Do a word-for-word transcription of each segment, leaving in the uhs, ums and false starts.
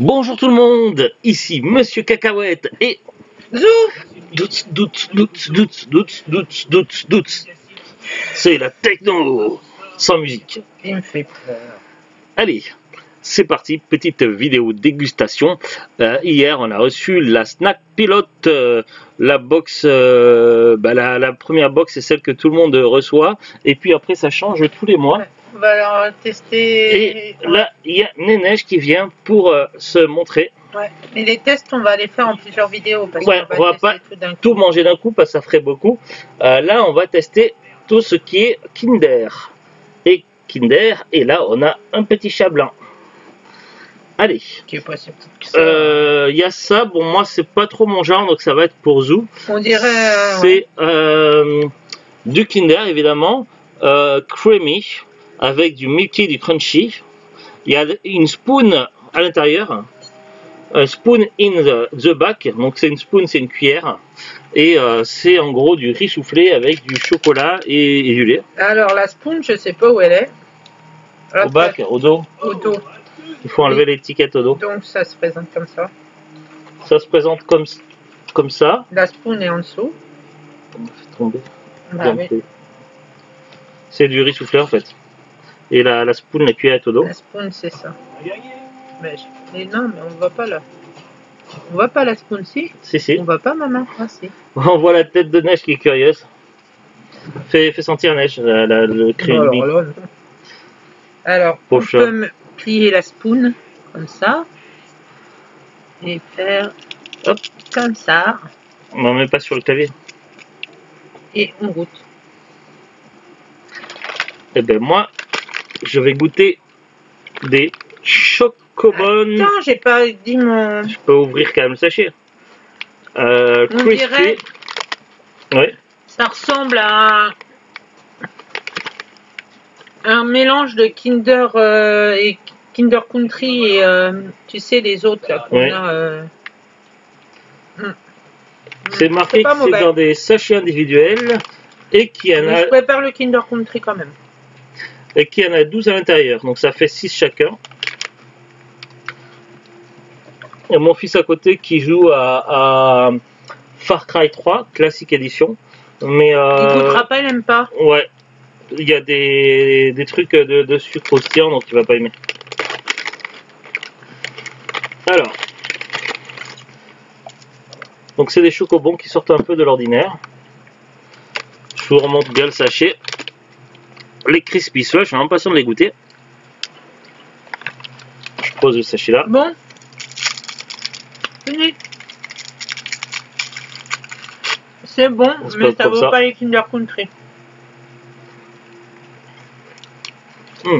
Bonjour tout le monde, ici Monsieur Cacahuète et Zouf. Doutz, doutz, doutz, doutz, doutz, doutz, doutz, doutz. C'est la techno sans musique. Il me fait peur. Allez, c'est parti, petite vidéo dégustation. Euh, hier, on a reçu la Snack Pilote, euh, la box, euh, bah, la, la première box, c'est celle que tout le monde reçoit. Et puis après, ça change tous les mois. Ouais. On va alors tester. Et là, il y a Nénège qui vient pour euh, se montrer. Ouais. Mais les tests, on va les faire en plusieurs vidéos parce Ouais, qu'on on va va pas tester tout d'un coup. tout manger d'un coup parce que ça ferait beaucoup. Euh, là, on va tester tout ce qui est Kinder. Et Kinder, et là, on a un petit chat blanc. Allez. Qui est pas si petit que ça. Euh, Il y a ça, bon, moi, c'est pas trop mon genre, donc ça va être pour Zou. On dirait. Euh, C'est ouais. euh, du Kinder, évidemment, euh, creamy, avec du milky, du crunchy. Il y a une spoon à l'intérieur. Un spoon in the, the back, donc c'est une spoon, c'est une cuillère, et euh, c'est en gros du riz soufflé avec du chocolat et, et du lait. Alors la spoon, je sais pas où elle est. Au bac, au dos, Au dos. il faut enlever l'étiquette au dos. Donc ça se présente comme ça. Ça se présente comme, comme ça. La spoon est en dessous. On fait tomber. Bah, oui. C'est du riz soufflé en fait. Et la, la spoon, la cuillère est au dos. La spoon, c'est ça. Mais, je... mais non, mais on voit pas là. On voit pas la spoon, si? Si, si. On voit pas, maman? Ah, si. On voit la tête de Neige qui est curieuse. Fais, fais sentir Neige, la, la, le cri. Alors, là, alors on Poche. peut me plier la spoon comme ça et faire hop comme ça On n'en met pas sur le clavier. et on goûte. Et ben moi, je vais goûter des chocobonnes. Attends, j'ai pas dit mon. Je peux ouvrir quand même le sachet. Euh, On crispy. dirait- Oui. Ça ressemble à un, un mélange de Kinder euh, et Kinder Country et euh, tu sais les autres là qu'on Ouais. a. euh, C'est marqué pas que c'est mauvais. dans des sachets individuels et qu'il y en Mais a, je prépare le Kinder Country quand même. et qu'il y en a douze à l'intérieur. Donc ça fait six chacun. Il y a mon fils à côté qui joue à, à Far Cry trois, classique édition. Mais euh, Il goûtera pas, il aime pas. ouais, il y a des, des trucs de, de sucre croustillant, donc il va pas aimer. Alors, donc c'est des chocobons qui sortent un peu de l'ordinaire. Je vous remonte bien le sachet. Les crispy, ceux-là, je suis impatient de les goûter. Je pose le sachet là. Bon. Fini. C'est bon, On se mais pose ça comme vaut ça. pas les Kinder Country. Mmh.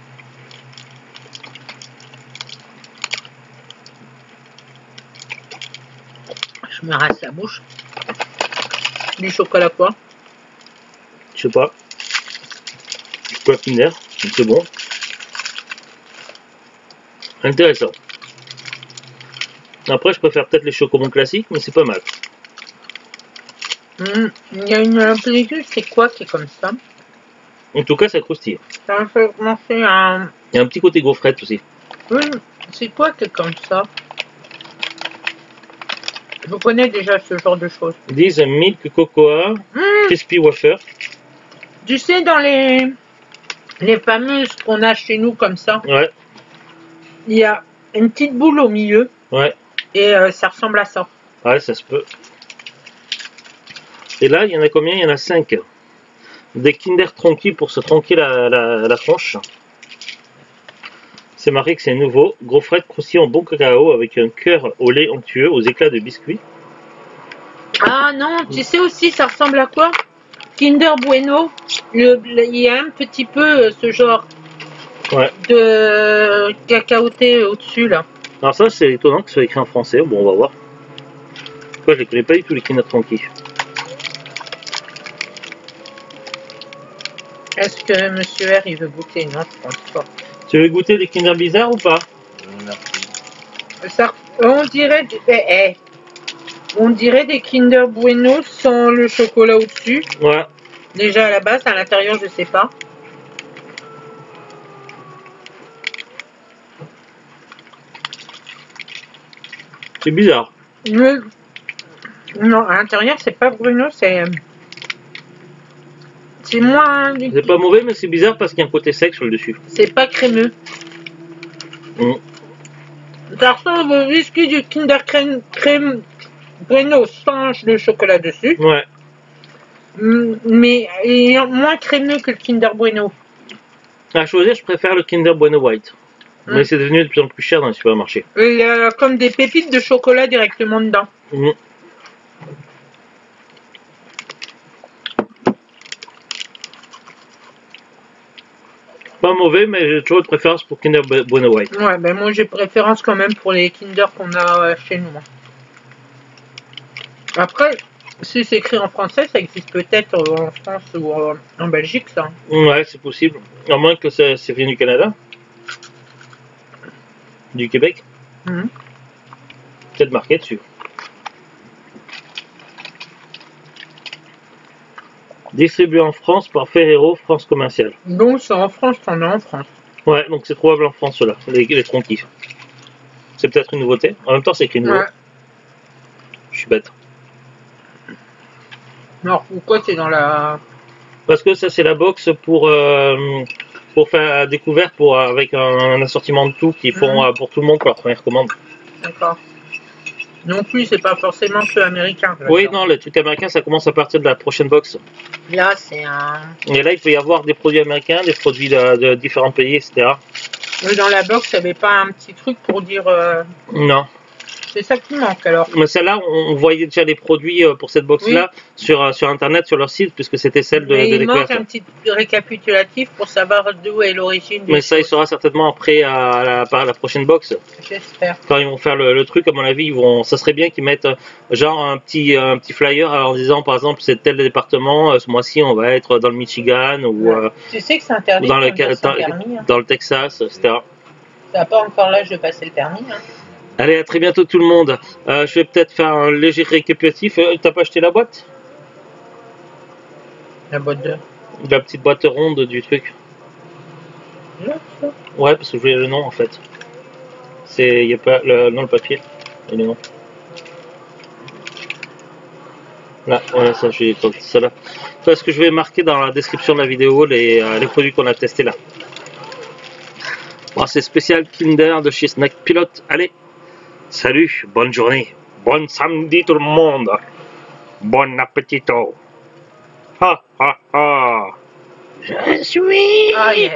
Je me rase la bouche. Du chocolat quoi? Je sais pas. Chocolat Kinder, donc c'est bon. Intéressant. Après, je préfère peut-être les chocobons classiques, mais c'est pas mal. Mmh. Il y a une pellicule, c'est quoi qui est comme ça? En tout cas, ça croustille. Ça me fait penser à un... Il y a un petit côté gaufrette aussi. Oui, c'est quoi qui est comme ça? Je connais déjà ce genre de choses. Ils disent milk cocoa, Mmh. crispy wafer. Tu sais, dans les, les fameuses qu'on a chez nous comme ça, Ouais, il y a une petite boule au milieu ouais, et euh, ça ressemble à ça. ouais, ça se peut. Et là, il y en a combien? Il y en a cinq. Des Kinder tranquilles pour se tranquiller la, la, la tronche. C'est marqué que c'est nouveau. Gaufrette croustillant bon cacao avec un cœur au lait onctueux aux éclats de biscuits. Ah non, tu sais aussi, ça ressemble à quoi? Kinder Bueno. Le, le- il y a un petit peu euh, ce genre Ouais. de cacaoté au-dessus là. Alors ça, c'est étonnant que ce soit écrit en français. Bon, on va voir. Moi, je les connais pas du tout, les Kinder tranquilles. Est-ce que Monsieur R il veut goûter? Non, je pense pas. Tu veux goûter des Kinder bizarres ou pas? Ça, on dirait, des- eh, eh. on dirait des Kinder Bueno sans le chocolat au-dessus. Ouais. Déjà à la base, à l'intérieur, je sais pas. C'est bizarre. Mais... Non, à l'intérieur, c'est pas Bruno, c'est... C'est moins... C'est pas mauvais, mais c'est bizarre parce qu'il y a un côté sec sur le dessus. C'est pas crémeux. Mmh. Ça ressemble au whisky du Kinder Crème, crème Bueno sans le chocolat dessus. Ouais. Mais il est moins crémeux que le Kinder Bueno. À choisir, je préfère le Kinder Bueno White. Mmh. Mais c'est devenu de plus en plus cher dans les supermarchés. Il y a comme des pépites de chocolat directement dedans. Mmh. Pas mauvais, mais j'ai toujours une préférence pour Kinder Bueno White. Ouais, ben moi j'ai préférence quand même pour les Kinder qu'on a chez nous. Après, si c'est écrit en français, ça existe peut-être en France ou en Belgique, ça. Ouais, c'est possible. À moins que c'est venu du Canada. Du Québec. Mmh. Peut-être marqué dessus. Distribué en France par Ferrero France Commercial. Donc c'est en France, t'en as en France. Ouais, donc c'est probable en France ceux-là, les, les tronquis. C'est peut-être une nouveauté. En même temps, c'est écrit nouveau. Ouais. Je suis bête. Alors pourquoi c'est dans la... Parce que ça c'est la box pour euh, pour faire la découverte pour avec un, un assortiment de tout qu'ils font mmh. pour tout le monde pour leur première commande. D'accord. Non plus, c'est pas forcément que américain. Oui, non, les trucs américains, ça commence à partir de la prochaine box. Là, c'est un... Et là, il peut y avoir des produits américains, des produits de, de différents pays, et cetera. Mais dans la box, il n'y avait pas un petit truc pour dire... Euh... Non. C'est ça qui manque, alors. Mais celle-là, on voyait déjà les produits pour cette box-là oui. sur, sur Internet, sur leur site, puisque c'était celle de, Mais de il manque un petit récapitulatif pour savoir d'où est l'origine. Mais ça, choses. Il sera certainement après à la, à la prochaine box. J'espère. Quand ils vont faire le, le truc, à mon avis, ils vont, ça serait bien qu'ils mettent genre un petit, un petit flyer en disant, par exemple, c'est tel département, ce mois-ci, on va être dans le Michigan ou, ouais. euh, tu sais que c'est interdit dans, le, dans, permis, hein. dans le Texas, et cetera. Tu n'as pas encore l'âge de passer le permis, hein. Allez, à très bientôt tout le monde. Euh, je vais peut-être faire un léger récapitulatif. Euh, T'as pas acheté la boîte? La boîte de... La petite boîte ronde du truc. Là, ça. Ouais, parce que je voulais le nom en fait. C'est... Il n'y a pas le... Non, le papier. Et le nom. Là, voilà, ça, j'ai ça là. Parce que je vais marquer dans la description de la vidéo les, euh, les produits qu'on a testés là. Bon, c'est spécial Kinder de chez Snack Pilot. Allez! Salut, bonne journée, bon samedi tout le monde, bon appétito. Ha ha ha. Je suis ah, yeah.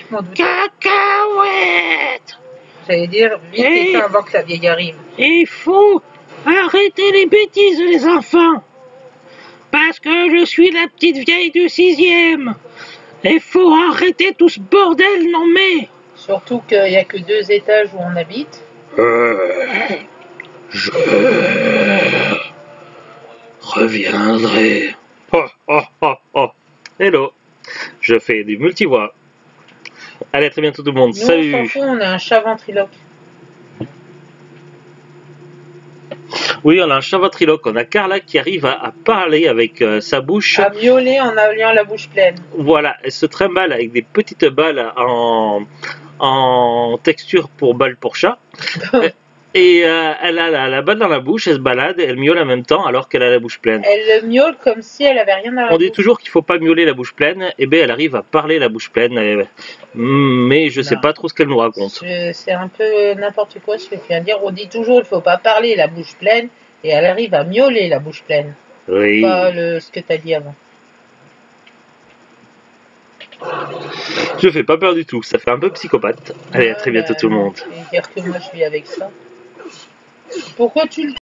cacahuète. J'allais dire, vite et avant que la vieille arrive. Il faut arrêter les bêtises les enfants. Parce que je suis la petite vieille du sixième. Il faut arrêter tout ce bordel, non mais. Surtout qu'il n'y a que deux étages où on habite. Euh, je reviendrai. Oh, oh, oh, oh. Hello. Je fais du multivoix. Allez, à très bientôt tout le monde. Nous, salut. On s'en fout, on a un chat ventriloque. Oui, on a un chat ventriloque. On a Carla qui arrive à, à parler avec euh, sa bouche. À miauler en ayant la bouche pleine. Voilà, elle se trimballe avec des petites balles en... en texture pour balle pour chat. Et euh, elle a la, la balle dans la bouche, elle se balade, elle miaule en même temps alors qu'elle a la bouche pleine. Elle miaule comme si elle avait rien dans la On bouche. dit toujours qu'il faut pas miauler la bouche pleine, et bien elle arrive à parler la bouche pleine, et, mais je non. sais pas trop ce qu'elle nous raconte. C'est un peu n'importe quoi ce que tu viens de dire. On dit toujours qu'il faut pas parler la bouche pleine, et elle arrive à miauler la bouche pleine. Oui. Pas le, ce que tu as dit avant. Je fais pas peur du tout, ça fait un peu psychopathe. Allez, à très bientôt bah, tout le monde. Je vais dire que moi je vis avec ça. Pourquoi tu le